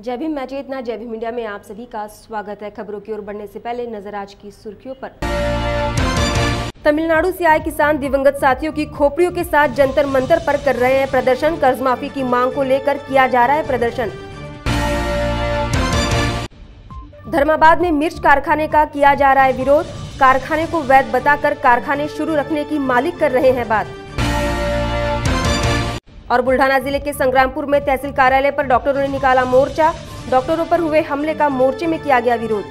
जय भीम, मैं चेतना, जय भीम इंडिया में आप सभी का स्वागत है। खबरों की ओर बढ़ने से पहले नजर आज की सुर्खियों पर। तमिलनाडु से आए किसान दिवंगत साथियों की खोपड़ियों के साथ जंतर मंतर पर कर रहे हैं प्रदर्शन। कर्ज माफी की मांग को लेकर किया जा रहा है प्रदर्शन। धर्माबाद में मिर्च कारखाने का किया जा रहा है विरोध। कारखाने को वैध बताकर कारखाने शुरू रखने की मालिक कर रहे हैं बात। और बुल्ढाना जिले के संग्रामपुर में तहसील कार्यालय पर डॉक्टरों ने निकाला मोर्चा। डॉक्टरों पर हुए हमले का मोर्चे में किया गया विरोध।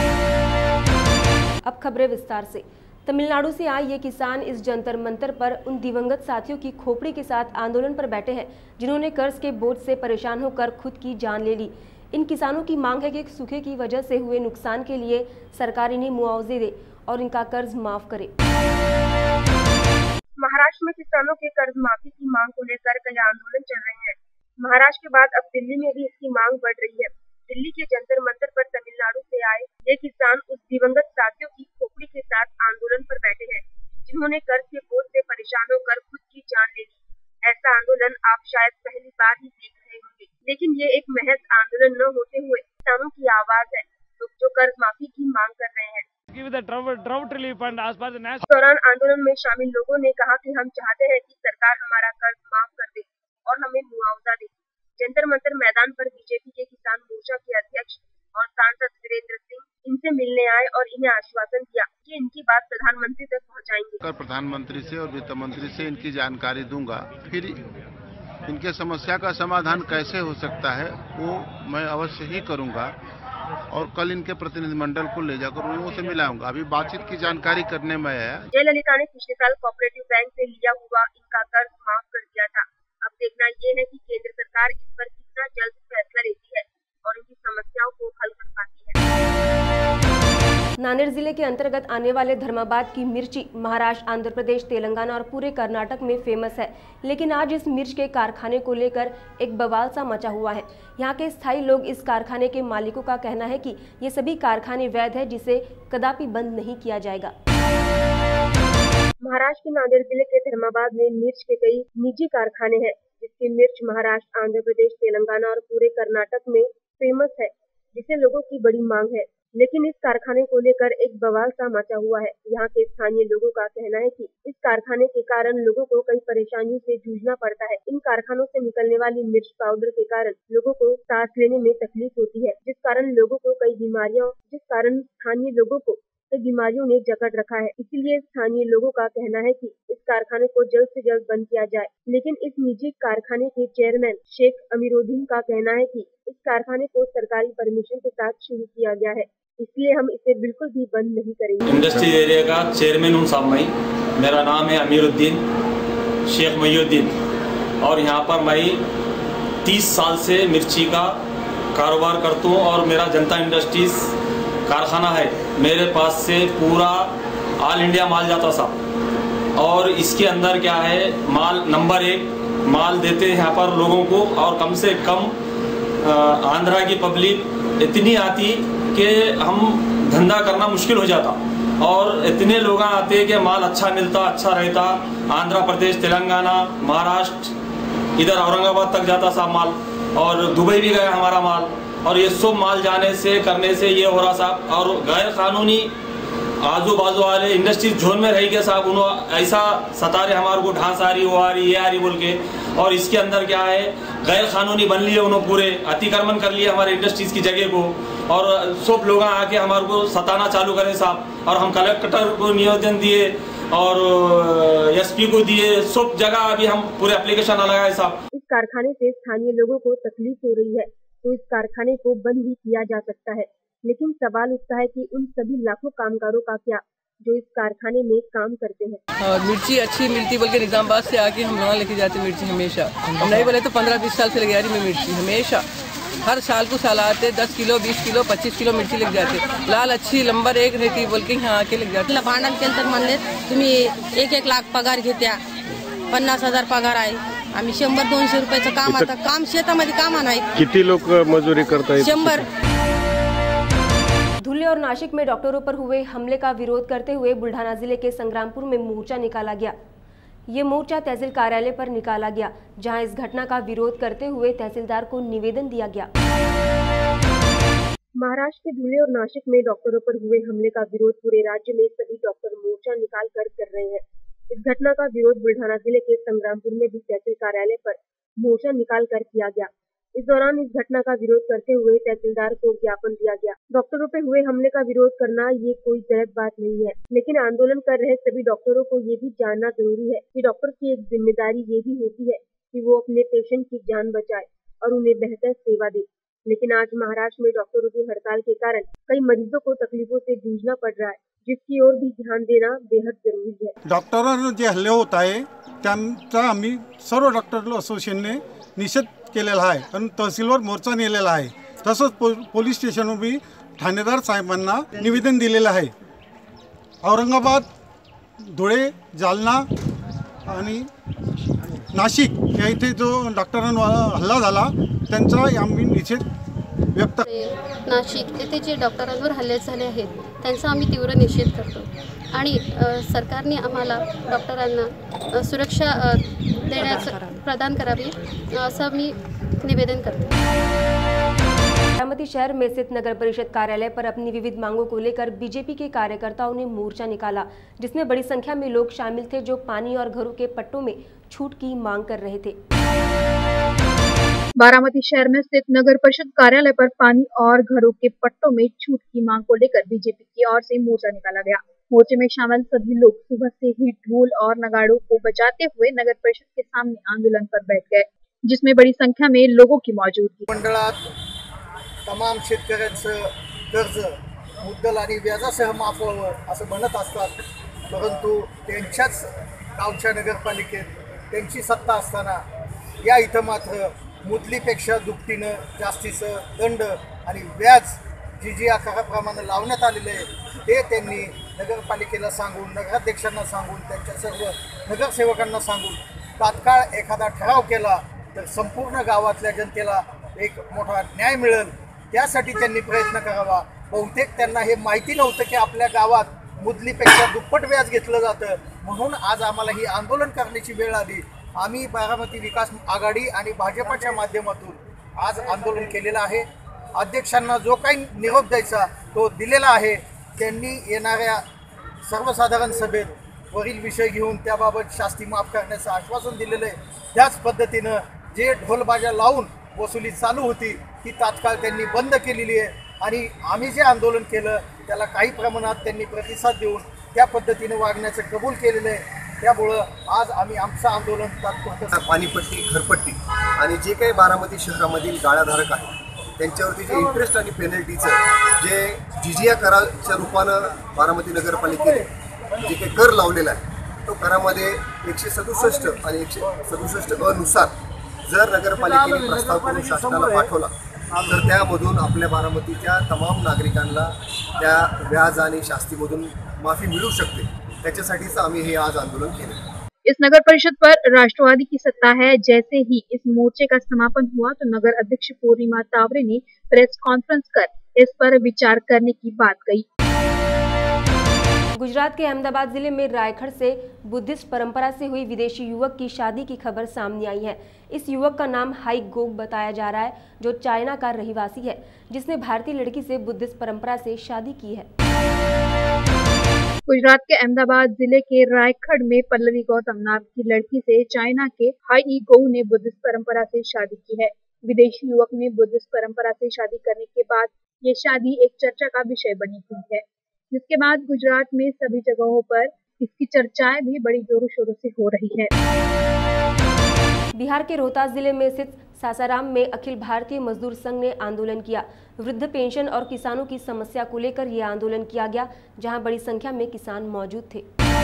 अब खबरें विस्तार से। तमिलनाडु से आए ये किसान इस जंतर मंतर पर उन दिवंगत साथियों की खोपड़ी के साथ आंदोलन पर बैठे हैं जिन्होंने कर्ज के बोझ से परेशान होकर खुद की जान ले ली। इन किसानों की मांग है कि सूखे की वजह से हुए नुकसान के लिए सरकार इन्हें मुआवजे दे और इनका कर्ज माफ करे। महाराष्ट्र में किसानों के कर्ज माफी की मांग को लेकर कई आंदोलन चल रहे हैं। महाराष्ट्र के बाद अब दिल्ली में भी इसकी मांग बढ़ रही है। दिल्ली के जंतर मंतर पर तमिलनाडु से आए ये किसान उस दिवंगत साथियों की खोपड़ी के साथ आंदोलन पर बैठे हैं जिन्होंने कर्ज के बोझ से परेशान होकर खुद की जान ले ली। ऐसा आंदोलन आप शायद पहली बार ही देख रहे होंगे, लेकिन ये एक महज आंदोलन न होते हुए किसानों की आवाज है जो कर्ज माफी की मांग कर रहे हैं। इस दौरान आंदोलन में शामिल लोगों ने कहा कि हम चाहते हैं कि सरकार हमारा कर्ज माफ कर दे और हमें मुआवजा दे। जंतर मंतर मैदान पर बीजेपी के किसान मोर्चा के अध्यक्ष और सांसद वीरेंद्र सिंह इनसे मिलने आए और इन्हें आश्वासन दिया कि इनकी बात प्रधानमंत्री तक पहुंचाएंगे। प्रधानमंत्री से और वित्त मंत्री से इनकी जानकारी दूंगा, फिर इनके समस्या का समाधान कैसे हो सकता है वो मैं अवश्य ही करूंगा और कल इनके प्रतिनिधिमंडल को ले जाकर उन्होंने से मिलाऊंगा। अभी बातचीत की जानकारी करने में आया। जयललिता ने पिछले साल कोऑपरेटिव बैंक से लिया हुआ इनका कर्ज माफ कर दिया था। अब देखना ये है कि केंद्र सरकार इस पर कितना जल्द फैसला लेती है और इनकी समस्याओं को हल कर पाती है। नांदेड़ जिले के अंतर्गत आने वाले धर्माबाद की मिर्ची महाराष्ट्र, आंध्र प्रदेश, तेलंगाना और पूरे कर्नाटक में फेमस है, लेकिन आज इस मिर्च के कारखाने को लेकर एक बवाल सा मचा हुआ है। यहाँ के स्थायी लोग इस कारखाने के मालिकों का कहना है कि ये सभी कारखाने वैध है जिसे कदापि बंद नहीं किया जाएगा। महाराष्ट्र के नांदेड़ जिले के धर्माबाद में मिर्च के कई निजी कारखाने हैं जिसकी मिर्च महाराष्ट्र, आंध्र प्रदेश, तेलंगाना और पूरे कर्नाटक में फेमस है, जिसे लोगों की बड़ी मांग है। लेकिन इस कारखाने को लेकर एक बवाल सा मचा हुआ है। यहाँ के स्थानीय लोगों का कहना है कि इस कारखाने के कारण लोगों को कई परेशानियों से जूझना पड़ता है। इन कारखानों से निकलने वाली मिर्च पाउडर के कारण लोगों को सांस लेने में तकलीफ होती है, जिस कारण स्थानीय लोगों को कई बीमारियों ने जकड़ रखा है। इसीलिए स्थानीय लोगों का कहना है कि इस कारखाने को जल्द से जल्द बंद किया जाए। लेकिन इस निजी कारखाने के चेयरमैन शेख अमीरुद्दीन का कहना है कि इस कारखाने को सरकारी परमिशन के साथ शुरू किया गया है, इसलिए हम इसे बिल्कुल भी बंद नहीं करेंगे। इंडस्ट्री एरिया का चेयरमैन हूँ साहब मैं, मेरा नाम है अमीरुद्दीन शेख महीउद्दीन और यहाँ पर मैं 30 साल से मिर्ची का कारोबार करता हूँ और मेरा जनता इंडस्ट्रीज कारखाना है। मेरे पास से पूरा ऑल इंडिया माल जाता साहब और इसके अंदर क्या है, माल नंबर 1 माल देते हैं यहाँ पर लोगों को और कम से कम आंध्रा की पब्लिक इतनी आती कि हम धंधा करना मुश्किल हो जाता और इतने लोग आते कि माल अच्छा मिलता, अच्छा रहता। आंध्र प्रदेश, तेलंगाना, महाराष्ट्र, इधर औरंगाबाद तक जाता साहब माल और दुबई भी गया हमारा माल और ये सब माल जाने से करने से ये हो रहा साहब। और गैर कानूनी आजू बाजू वाले इंडस्ट्री जोन में रह गए साहब, उन्होंने ऐसा सता रहे हमारे को, ढांस आ रही, वो आ रही, ये आ रही बोल के। और इसके अंदर क्या है, गैर कानूनी बन लिए उन्होंने, पूरे अतिक्रमण कर लिए हमारे इंडस्ट्रीज की जगह को और सब लोग आके हमारे को सताना चालू करें साहब। और हम कलेक्टर को निवेदन दिए और एसपी को दिए, सब जगह अभी हम पूरे एप्लीकेशन लगाए साहब। इस कारखाने से स्थानीय लोगों को तकलीफ हो रही है तो इस कारखाने को बंद भी किया जा सकता है, लेकिन सवाल उठता है कि उन सभी लाखों कामगारों का क्या जो इस कारखाने में काम करते हैं। और मिर्ची अच्छी मिलती बोल के निजामाबाद से आके हम वहाँ लेके जाते मिर्ची हमेशा। हम नहीं बोले तो 15-20 साल से लेके जा रही मैं मिर्ची हमेशा। हर साल को साल आते 10 किलो, 20 किलो, 25 किलो मिर्ची लेके जाते। लाल अच्छी नंबर 1 रहती बोल के यहाँ आके लेके जाते। भांडण केलं तर म्हणले तुम्ही 1-1 लाख पगार घेत्या, 50,000 पगार आहे। आम्ही 100-200 रुपयाचं काम, आता काम शेतामध्ये कामा नाही। किती लोक मजुरी करतायत? 100। धुले और नासिक में डॉक्टरों पर हुए हमले का विरोध करते हुए बुल्ढाना जिले के संग्रामपुर में मोर्चा निकाला गया। ये मोर्चा तहसील कार्यालय पर निकाला गया, जहां इस घटना का विरोध करते हुए तहसीलदार को निवेदन दिया गया। महाराष्ट्र के धुले और नासिक में डॉक्टरों पर हुए हमले का विरोध पूरे राज्य में सभी डॉक्टर मोर्चा निकाल कर रहे हैं। इस घटना का विरोध बुल्ढाना जिले के संग्रामपुर में भी तहसील कार्यालय पर मोर्चा निकाल कर किया गया। इस दौरान इस घटना का विरोध करते हुए तहसीलदार को ज्ञापन दिया गया। डॉक्टरों पे हुए हमले का विरोध करना ये कोई गलत बात नहीं है, लेकिन आंदोलन कर रहे सभी डॉक्टरों को ये भी जानना जरूरी है कि डॉक्टर की एक जिम्मेदारी ये भी होती है कि वो अपने पेशेंट की जान बचाए और उन्हें बेहतर सेवा दे। लेकिन आज महाराष्ट्र में डॉक्टरों की हड़ताल के कारण कई मरीजों को तकलीफों से जूझना पड़ रहा है, जिसकी ओर भी ध्यान देना बेहद जरूरी है। डॉक्टरांवर जे हल्ले होत आहे त्यांचा आम्ही सर्व डॉक्टर असोसिएशनने निषेध केलेला आहे आणि तहसीलवर मोर्चा नेलेला आहे। तसंच पोलीस स्टेशनवर भी ठाणेदार साहेबांना निवेदन दिलेलं आहे। औरंगाबाद, धुळे, जालना आणि नाशिक या इथे जो डॉक्टरांवर हल्ला झाला त्यांचा आम्ही निषेध व्यक्त। नाशिक येथे जे डॉक्टरांवर हल्ले झाले आहेत त्यांचा आम्ही तीव्र निषेध करतो आणि सरकारने आम्हाला डॉक्टरांना सुरक्षा प्रदान करावी असं मी निवेदन करते। बारामती शहर में स्थित नगर परिषद कार्यालय पर अपनी विविध मांगों को लेकर बीजेपी के कार्यकर्ताओं ने मोर्चा निकाला, जिसमें बड़ी संख्या में लोग शामिल थे जो पानी और घरों के पट्टों में छूट की मांग कर रहे थे। बारामती शहर में स्थित नगर परिषद कार्यालय पर पानी और घरों के पट्टों में छूट की मांग को लेकर बीजेपी की ओर से मोर्चा निकाला गया। मोर्चे में शामिल सभी लोग सुबह से ही ढोल और नगाड़ों को बजाते हुए नगर परिषद के सामने आंदोलन पर बैठ गए, जिसमें बड़ी संख्या में लोगों की मौजूदगी। मंडळात तमाम शेतकऱ्यांचं कर्ज मुद्दल आणि व्याजासह माफ व्हावं असं म्हणत असतात, परंतु त्यांच्याच गावच्या नगरपालिकेत त्यांची सत्ता असताना या इथं मात्र मुदलीपेक्षा दुपटीनं जास्तीचं दंड आणि व्याज जी आकाराप्रमाणे लावण्यात आलेलं आहे ते त्यांनी नगरपालिकेला सांगून, नगराध्यक्षांना सांगून, त्यांच्या सर्व नगरसेवकांना सांगून तात्काळ एखादा ठराव केला तर संपूर्ण गावातल्या जनतेला एक मोठा न्याय मिळेल, त्यासाठी त्यांनी प्रयत्न करावा। बहुतेक त्यांना हे माहिती नव्हतं की आपल्या गावात मुदलीपेक्षा दुप्पट व्याज घेतलं जातं, म्हणून आज आम्हाला ही आंदोलन करण्याची वेळ आली। आम्ही बारामती विकास आघाडी आणि भाजपच्या माध्यमातून आज आंदोलन केलेलं आहे। अध्यक्षांना जो काही निरोप द्यायचा तो दिलेला आहे। त्यांनी येणाऱ्या सर्वसाधारण सभेत वरील विषय घेऊन त्याबाबत शास्ती माफ करण्याचं आश्वासन दिलेलं आहे। त्याच पद्धतीनं जे ढोलबाजा लावून वसुली चालू होती ती तात्काळ त्यांनी बंद केलेली आहे आणि आम्ही जे आंदोलन केलं त्याला काही प्रमाणात त्यांनी प्रतिसाद देऊन त्या पद्धतीने वागण्याचं कबूल केलेलं आहे। त्यामुळं आज आम्ही आमचं आंदोलन तात्पुरतं पाणीपट्टी, घरपट्टी आणि जे काही बारामती शहरामधील गाळाधारक आहेत त्यांच्यावरती जे इंटरेस्ट आणि पेनल्टीचं जे जिजिया कराच्या रूपानं बारामती नगरपालिकेने जे काही कर लावलेला आहे तो करामध्ये 167 आणि 167 अनुसार जर नगरपालिकेने प्रस्ताव करून शासनाला पाठवला तर त्यामधून आपल्या बारामतीच्या तमाम नागरिकांना त्या व्याज आणि शास्तीमधून माफी मिळू शकते। त्याच्यासाठीच आम्ही हे आज आंदोलन केले। इस नगर परिषद पर राष्ट्रवादी की सत्ता है। जैसे ही इस मोर्चे का समापन हुआ तो नगर अध्यक्ष पूर्णिमा तावरे ने प्रेस कॉन्फ्रेंस कर इस पर विचार करने की बात कही। गुजरात के अहमदाबाद जिले में रायखड़ से बुद्धिस्ट परंपरा से हुई विदेशी युवक की शादी की खबर सामने आई है। इस युवक का नाम हाई गोग बताया जा रहा है, जो चाइना का रहवासी है, जिसने भारतीय लड़की से बुद्धिस्ट परंपरा से शादी की है। गुजरात के अहमदाबाद जिले के रायखड़ में पल्लवी गौतम नाम की लड़की से चाइना के हाई गोग ने बुद्धिस्ट परंपरा से शादी की है। विदेशी युवक ने बुद्धिस्ट परंपरा से शादी करने के बाद ये शादी एक चर्चा का विषय बनी हुई है, जिसके बाद गुजरात में सभी जगहों पर इसकी चर्चाएं भी बड़ी जोरों शोरों से हो रही है। बिहार के रोहतास जिले में स्थित सासाराम में अखिल भारतीय मजदूर संघ ने आंदोलन किया। वृद्ध पेंशन और किसानों की समस्या को लेकर यह आंदोलन किया गया, जहां बड़ी संख्या में किसान मौजूद थे।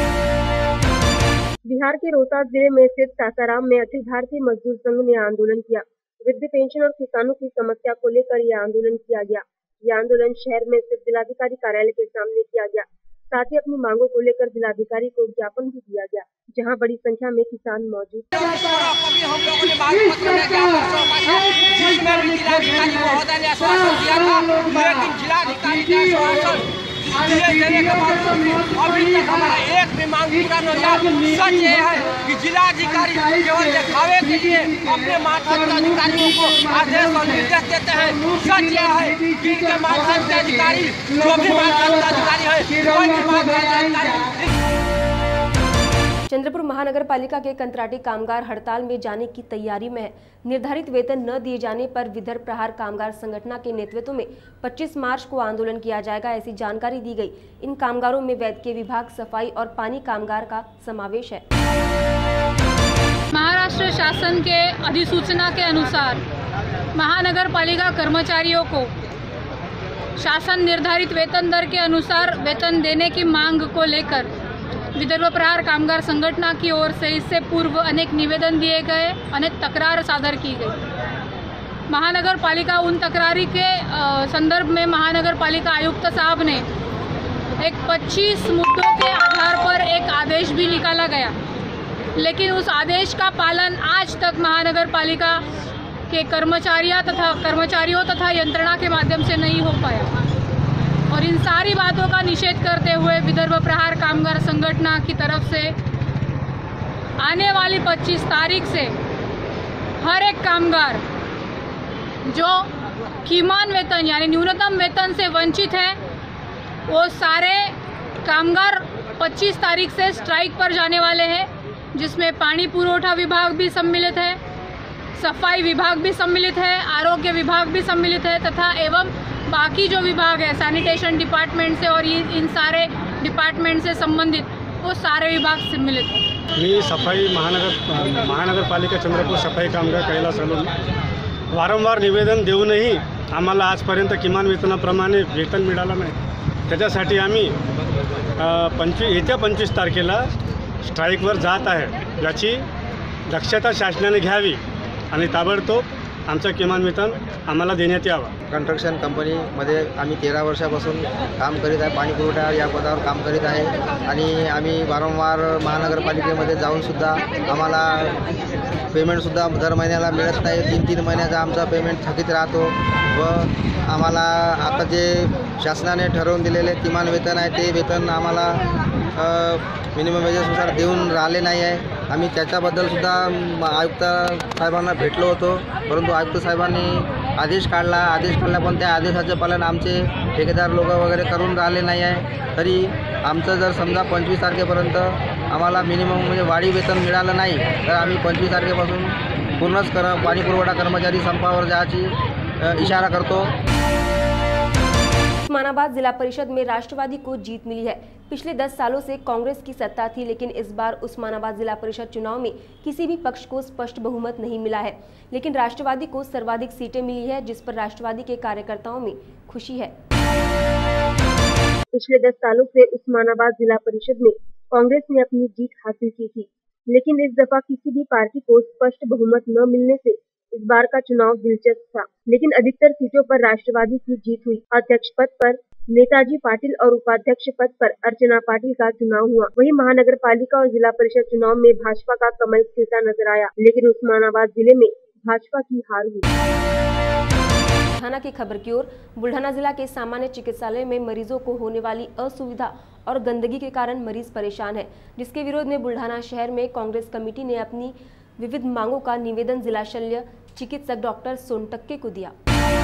बिहार के रोहतास जिले में स्थित सासाराम में अखिल भारतीय मजदूर संघ ने आंदोलन किया। वृद्ध पेंशन और किसानों की समस्या को लेकर यह आंदोलन किया गया। यह आंदोलन शहर में स्थित जिलाधिकारी कार्यालय के सामने किया गया। साथ ही अपनी मांगों को लेकर जिलाधिकारी को ज्ञापन भी दिया गया, जहां बड़ी संख्या में किसान मौजूद थे। हम लोगों ने जिलाधिकारी महोदय ने आश्वासन दिया था, लेकिन जिलाधिकारी ने आश्वासन दिए देने के बावजूद अभी तक हमारा एक भी मांग पूरा नहीं हुआ। सच ये है कि जिलाधिकारी केवल दिखावे के लिए अपने माध्यम के अधिकारियों को आदेश और निर्देश देते हैं। सच ये है कि इनके माध्यम के अधिकारी जो भी माध्यम के अधिकारी है कोई भी माध्यम के अधिकारी। चंद्रपुर महानगर पालिका के कंत्राटी कामगार हड़ताल में जाने की तैयारी में है। निर्धारित वेतन न दिए जाने पर विदर्भ प्रहार कामगार संगठन के नेतृत्व में 25 मार्च को आंदोलन किया जाएगा, ऐसी जानकारी दी गई। इन कामगारों में वैद्यकीय विभाग, सफाई और पानी कामगार का समावेश है। महाराष्ट्र शासन के अधिसूचना के अनुसार महानगर पालिका कर्मचारियों को शासन निर्धारित वेतन दर के अनुसार वेतन देने की मांग को लेकर विदर्भ प्रहार कामगार संगठन की ओर से इससे पूर्व अनेक निवेदन दिए गए, अनेक तकरार सादर की गई। महानगर पालिका उन तकरारी के संदर्भ में महानगर पालिका आयुक्त साहब ने एक 25 मुद्दों के आधार पर एक आदेश भी निकाला गया, लेकिन उस आदेश का पालन आज तक महानगर पालिका के कर्मचारियों तथा यंत्रणा के माध्यम से नहीं हो पाया। और इन सारी बातों का निषेध करते हुए विदर्भ प्रहार कामगार संगठन की तरफ से आने वाली 25 तारीख से हर एक कामगार जो कीमान वेतन यानी न्यूनतम वेतन से वंचित है, वो सारे कामगार 25 तारीख से स्ट्राइक पर जाने वाले हैं, जिसमें पानी पुरवठा विभाग भी सम्मिलित है, सफाई विभाग भी सम्मिलित है, आरोग्य विभाग भी सम्मिलित है तथा एवं बाकी जो विभाग है सैनिटेशन डिपार्टमेंट से और इन सारे डिपार्टमेंट से संबंधित वो सारे विभाग सम्मिलित हैं। मी सफाई महानगरपालिका चंद्रपूर सफाई कामगार कैलास आलो वारंवार निवेदन देऊनही आम्हाला आजपर्यंत किमान वेतनाप्रमाणे वेतन मिळालं नाही। त्याच्यासाठी आम्ही येत्या 25 तारखेला स्ट्राईकवर जात आहे। याची दक्षता शासनाने घ्यावी आणि ताबडतोब आमचं किमान वेतन आम्हाला देण्यात यावं। कंस्ट्रक्शन कंपनीमध्ये आम्ही 13 वर्षापासून काम करीत आहे, पाणी पुरवठा या पदावर काम करीत आहे आणि आम्ही वारंवार महानगरपालिकेमध्ये जाऊनसुद्धा आम्हाला पेमेंटसुद्धा दर महिन्याला मिळत नाही। 3-3 महिन्याचा आमचा पेमेंट थकीत राहतो व आम्हाला आता जे शासनाने ठरवून दिलेले किमान वेतन आहे ते वेतन आम्हाला मिनिमम वेजेसनुसार देऊन राहिले नाही आहे। आम्ही त्याच्याबद्दलसुद्धा आयुक्त साहेबांना भेटलो होतो, परंतु आयुक्त साहेबांनी आदेश काढला पण त्या आदेशाचे पालन आमचे ठेकेदार लोक वगैरे करून राहिले नाही आहे। तरी आमचं जर समजा 25 तारखेपर्यंत आम्हाला मिनिमम म्हणजे वाढी वेतन मिळालं नाही तर आम्ही 25 तारखेपासून पूर्णच पाणी पुरवठा कर्मचारी संपावर जायची इशारा करतो। उस्मानाबाद जिला परिषद में राष्ट्रवादी को जीत मिली है। पिछले 10 सालों से कांग्रेस की सत्ता थी, लेकिन इस बार उस्मानाबाद जिला परिषद चुनाव में किसी भी पक्ष को स्पष्ट बहुमत नहीं मिला है, लेकिन राष्ट्रवादी को सर्वाधिक सीटें मिली है, जिस पर राष्ट्रवादी के कार्यकर्ताओं में खुशी है। पिछले 10 सालों से उस्मानाबाद जिला परिषद में कांग्रेस ने अपनी जीत हासिल की थी, लेकिन इस दफा किसी भी पार्टी को स्पष्ट बहुमत न मिलने से इस बार का चुनाव दिलचस्प था, लेकिन अधिकतर सीटों पर राष्ट्रवादी की जीत हुई। अध्यक्ष पद पर नेताजी पाटिल और उपाध्यक्ष पद पर अर्चना पाटिल का चुनाव हुआ। वहीं महानगर पालिका और जिला परिषद चुनाव में भाजपा का कमल खिलता नजर आया, लेकिन उस्मानाबाद जिले में भाजपा की हार हुई। बुल्ढाना की खबर की ओर। बुल्ढाना जिला के सामान्य चिकित्सालय में मरीजों को होने वाली असुविधा और गंदगी के कारण मरीज परेशान है, जिसके विरोध में बुल्ढाना शहर में कांग्रेस कमेटी ने अपनी विविध मांगों का निवेदन जिला शल्य चिकित्सक डॉक्टर सोनटक्के को दिया।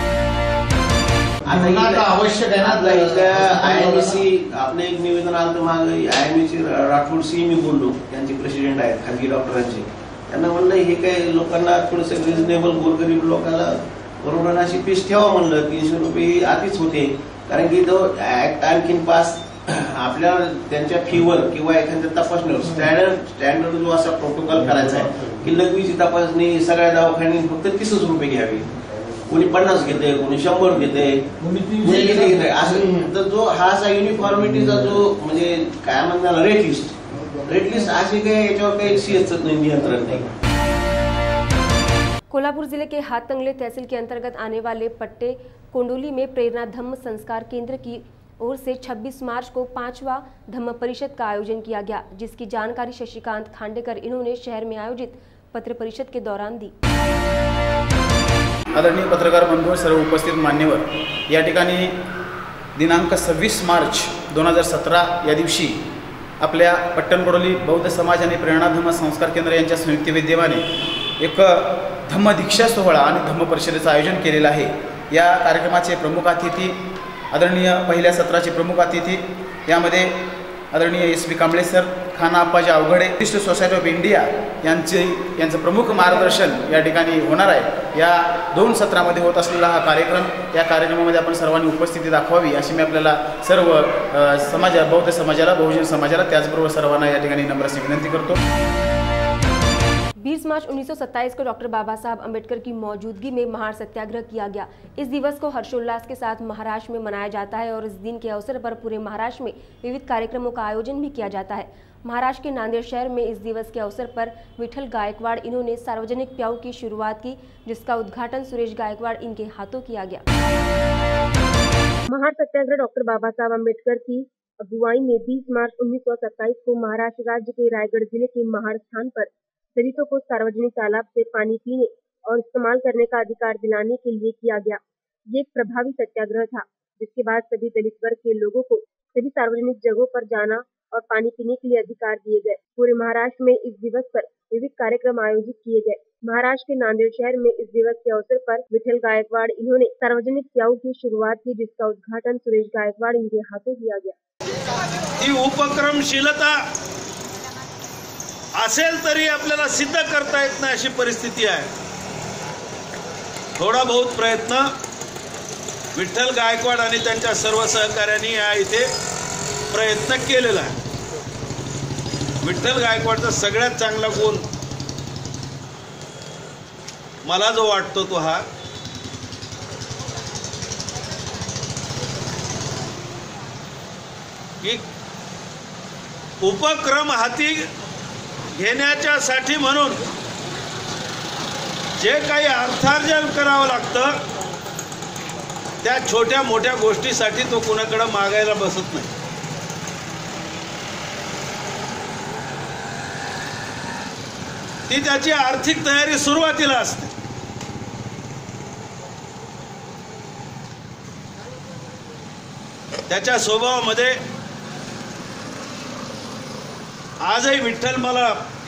आवश्यक आहे ना, IMC आपले एक निवेदन आलं मागे IMC राठोड सी मी बोललो, त्यांचे प्रेसिडेंट आहेत खाजगी डॉक्टरांचे, त्यांना म्हणलं हे काही लोकांना थोडंसं रिजनेबल गोरगरीब लोकांना परवडणारी फीस ठेवा म्हणलं। 300 रुपये आधीच होते, कारण की तो ऍक्ट आणखीन पास आपल्या त्यांच्या फीवर किंवा एखाद्या तपासणीवर स्टँडर्ड जो असा प्रोटोकॉल करायचा आहे की लघवीची तपासणी सगळ्या दवाखान्यांनी फक्त 30 रुपये घ्यावी, कोणी 50 घेते, कोणी 100 घेते, असं तर जो हा असा युनिफॉर्मिटीचा जो म्हणजे काय म्हणतात रेट लिस्ट अशी काही याच्यावर काही सीएसचं नियंत्रण नाही। कोल्हापुर जिले के हाथंगले तहसील के अंतर्गत आने वाले पट्टे कोंडोली में प्रेरणा धम्म संस्कार केंद्र की ओर से 26 मार्च को 5वां धम्म परिषद का आयोजन किया गया, जिसकी जानकारी शशिकांत खांडेकर इन्होंने शहर में आयोजित पत्र परिषद के दौरान दी। आदरणीय पत्रकार बंधू, सर्व उपस्थित मान्यवर, या ठिकाणी दिनांक 26 मार्च 2017 या दिवशी आपल्या पट्टणकडोली बौद्ध समाज आणि प्रेरणा धम्म संस्कार केंद्र यांच्या संयुक्त विद्यमाने एक धम्मदीक्षा सोहळा आणि धम्म परिषदेचं आयोजन केलेलं आहे। या कार्यक्रमाचे प्रमुख अतिथी आदरणीय पहिल्या सत्राचे प्रमुख अतिथी यामध्ये आदरणीय SP कांबळे सर, खाना आप्पाजी अवघडे, विशिष्ट सोसायटी ऑफ इंडिया यांचं प्रमुख मार्गदर्शन या ठिकाणी होणार आहे। या 2 सत्रामध्ये होत असलेला हा कार्यक्रम, या कार्यक्रमामध्ये आपण सर्वांनी उपस्थिती दाखवावी अशी मी आपल्याला सर्व बौद्ध समाजाला, बहुजन समाजाला, त्याचबरोबर सर्वांना या ठिकाणी नम्र विनंती करतो। 20 मार्च 1927 को डॉक्टर बाबा साहब अम्बेडकर की मौजूदगी में महार सत्याग्रह किया गया। इस दिवस को हर्षोल्लास के साथ महाराष्ट्र में मनाया जाता है और इस दिन के अवसर पर पूरे महाराष्ट्र में विविध कार्यक्रमों का आयोजन भी किया जाता है। महाराष्ट्र के नांदेड़ शहर में इस दिवस के अवसर पर विठल गायकवाड़ इन्होंने सार्वजनिक प्याऊ की शुरुआत की, जिसका उद्घाटन सुरेश गायकवाड़ इनके हाथों किया गया। महार सत्याग्रह डॉक्टर बाबा साहब अम्बेडकर की अगुवाई में 20 मार्च 1927 को महाराष्ट्र राज्य के रायगढ़ जिले के महार स्थान पर दलितों को सार्वजनिक तालाब से पानी पीने और इस्तेमाल करने का अधिकार दिलाने के लिए किया गया। ये एक प्रभावी सत्याग्रह था, जिसके बाद सभी दलित वर्ग के लोगों को सभी सार्वजनिक जगहों पर जाना और पानी पीने के लिए अधिकार दिए गए। पूरे महाराष्ट्र में इस दिवस पर विविध कार्यक्रम आयोजित किए गए। महाराष्ट्र के नांदेड़ शहर में इस दिवस के अवसर पर विठल गायकवाड़ इन्होंने सार्वजनिक प्याऊ की शुरुआत की, जिसका उद्घाटन सुरेश गायकवाड़ इनके हाथों किया गया। ही उपक्रमशीलता असेल तरी आपल्याला सिद्ध करता येत नाही अशी परिस्थिती आहे। थोडा बहुत प्रयत्न विठ्ठल गायकवाड आणि त्यांच्या सर्व सहकार्यांनी या इथे प्रयत्न केलेला आहे। विठ्ठल गायकवाडचा सगळ्यात चांगला गुण मला जो वाटतो तो हा की उपक्रम हाती घेण्याच्यासाठी म्हणून जे काही अर्थार्जन करावं लागतं त्या छोट्या मोठ्या गोष्टीसाठी तो कुणाकडे मागायला बसत नाही। ती त्याची आर्थिक तयारी सुरुवातीला असते। त्याच्या स्वभावामध्ये आजही विठ्ठल मला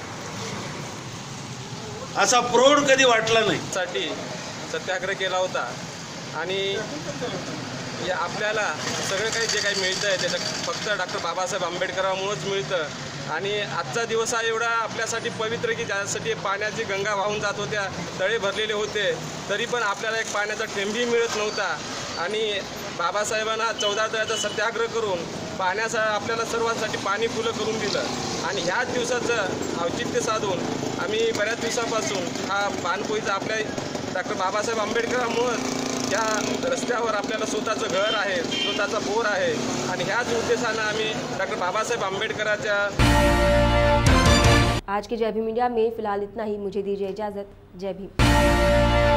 असा प्रौढ कधी वाटला नाही। साठी सत्याग्रह केला होता आणि आपल्याला सगळं काही जे काही मिळतं आहे त्याचं फक्त डॉक्टर बाबासाहेब आंबेडकरांमुळेच मिळतं। आणि आजचा दिवस हा एवढा आपल्यासाठी पवित्र की ज्यासाठी पाण्याची गंगा वाहून जात होत्या, तळे भरलेले होते, तरी पण आपल्याला एक पाण्याचा थेंबही मिळत नव्हता। आणि बाबासाहेबांना 14 तळ्याचा सत्याग्रह करून पाण्याचा आपल्याला सर्वांसाठी पाणी खुलं करून दिलं। आणि ह्याच दिवसाचं औचित्य साधून आम्ही बऱ्याच दिवसापासून हा पानपोईचा आपल्या डॉक्टर बाबासाहेब आंबेडकरांमुळं त्या रस्त्यावर आपल्याला स्वतःचं घर आहे, स्वतःचा बोर आहे आणि ह्याच उद्देशानं आम्ही डॉक्टर बाबासाहेब आंबेडकरांच्या। आज के जय भीम इंडिया में फिलहाल इतना ही। मुझे दीजिए इजाज़त। जय भीम।